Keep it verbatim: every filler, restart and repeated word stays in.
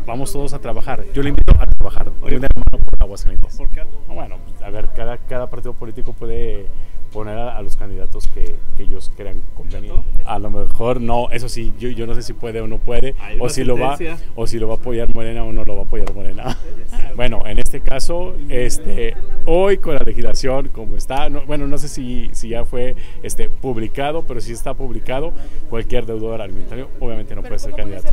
vamos todos a trabajar. Yo le invito a trabajar. Oye, de la mano por Aguascalientes. ¿Por qué? Bueno, a ver, cada, cada partido político puede poner a, a los candidatos que, que ellos crean conveniente. A lo mejor no, eso sí, yo, yo no sé si puede o no puede, o si, lo va, o si lo va a apoyar Morena o no lo va a apoyar Morena. Bueno, en este caso, este, hoy con la legislación como está, no, bueno, no sé si, si ya fue este, publicado, pero si está publicado, cualquier deudor alimentario obviamente no puede ser candidato.